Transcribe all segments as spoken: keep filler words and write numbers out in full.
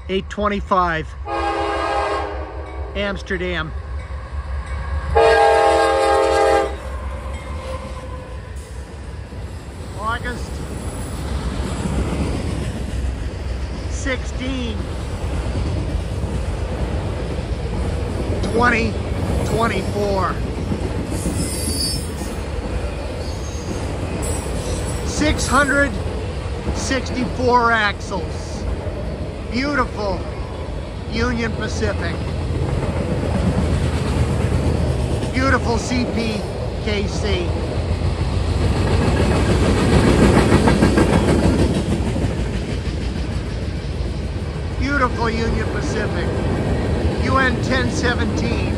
eight twenty-five, Amsterdam. August sixteenth, twenty twenty-four. six hundred sixty-four axles. Beautiful Union Pacific. Beautiful C P K C. Beautiful Union Pacific. U N ten seventeen.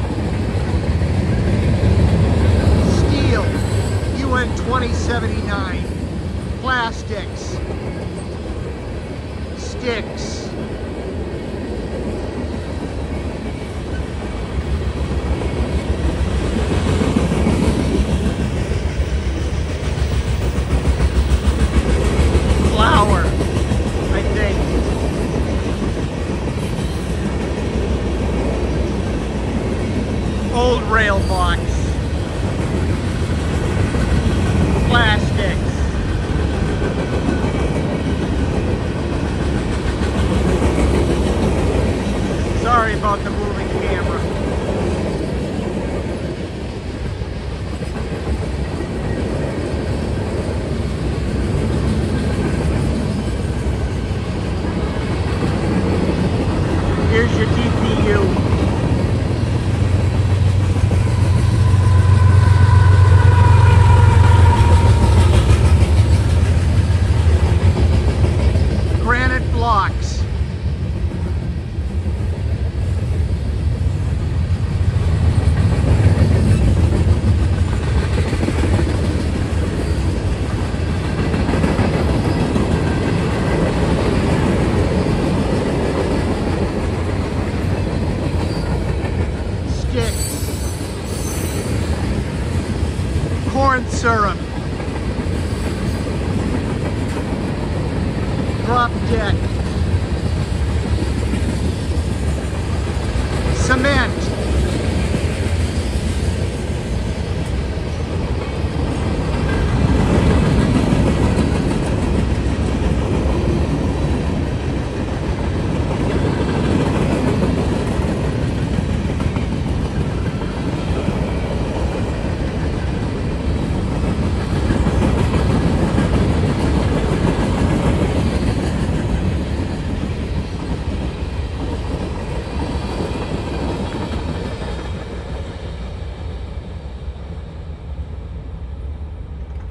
Steel. U N twenty seventy-nine. Plastics. Sticks. Flour, I think. Old rail box. Plastics. Sorry about the moving camera. Here's your D P U.